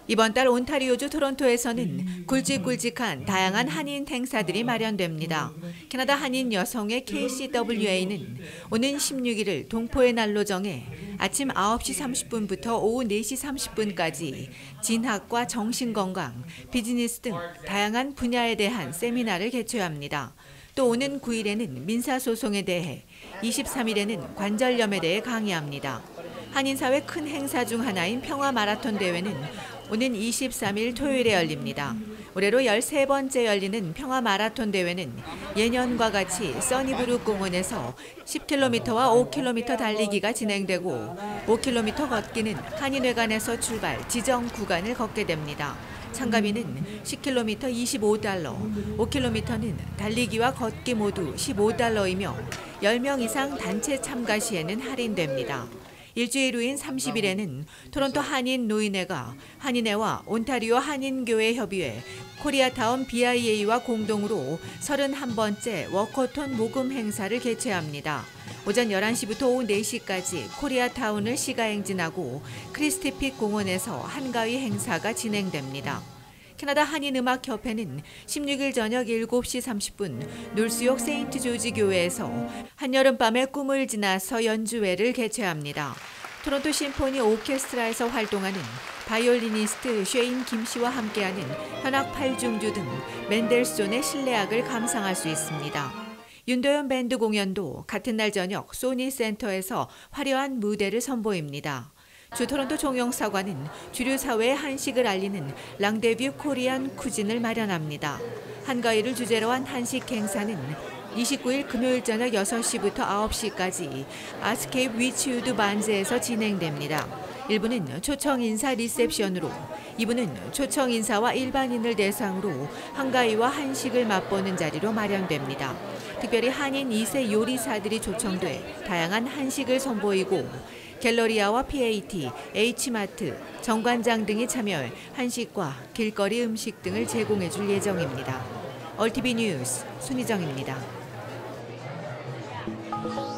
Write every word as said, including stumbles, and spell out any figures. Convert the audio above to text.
이번 달 온타리오주 토론토에서는 굵직굵직한 다양한 한인 행사들이 마련됩니다. 캐나다 한인 여성의 케이씨더블유에이는 오는 십육 일을 동포의 날로 정해 아침 아홉 시 삼십 분부터 오후 네 시 삼십 분까지 진학과 정신건강, 비즈니스 등 다양한 분야에 대한 세미나를 개최합니다. 또 오는 구 일에는 민사소송에 대해, 이십삼 일에는 관절염에 대해 강의합니다. 한인사회 큰 행사 중 하나인 평화 마라톤 대회는 오는 이십삼 일 토요일에 열립니다. 올해로 열세 번째 열리는 평화 마라톤 대회는 예년과 같이 써니브룩 공원에서 십 킬로미터와 오 킬로미터 달리기가 진행되고 오 킬로미터 걷기는 한인회관에서 출발 지정 구간을 걷게 됩니다. 참가비는 십 킬로미터 이십오 달러, 오 킬로미터는 달리기와 걷기 모두 십오 달러이며 열 명 이상 단체 참가 시에는 할인됩니다. 일주일 후인 삼십 일에는 토론토 한인 노인회가 한인회와 온타리오 한인교회 협의회, 코리아타운 비아이에이와 공동으로 서른한 번째 워커톤 모금 행사를 개최합니다. 오전 열한 시부터 오후 네 시까지 코리아타운을 시가행진하고 크리스티픽 공원에서 한가위 행사가 진행됩니다. 캐나다 한인음악협회는 십육 일 저녁 일곱 시 삼십 분 놀스욕 세인트 조지 교회에서 한여름밤의 꿈을 지나서 연주회를 개최합니다. 토론토 심포니 오케스트라에서 활동하는 바이올리니스트 쉐인 김 씨와 함께하는 현악 팔중주 등 멘델스존의 실내악을 감상할 수 있습니다. 윤도현 밴드 공연도 같은 날 저녁 소니 센터에서 화려한 무대를 선보입니다. 주 토론토 종영사관은 주류 사회의 한식을 알리는 랑데뷰 코리안 쿠진을 마련합니다. 한가위를 주제로 한 한식 행사는 이십구 일 금요일 저녁 여섯 시부터 아홉 시까지 아스케이프 위치우드 반즈에서 진행됩니다. 일 부는 초청 인사 리셉션으로, 이 부는 초청 인사와 일반인을 대상으로 한가위와 한식을 맛보는 자리로 마련됩니다. 특별히 한인 이 세 요리사들이 초청돼 다양한 한식을 선보이고 갤러리아와 피에이티, H마트, 정관장 등이 참여해 한식과 길거리 음식 등을 제공해 줄 예정입니다. 얼티비 뉴스 손희정입니다.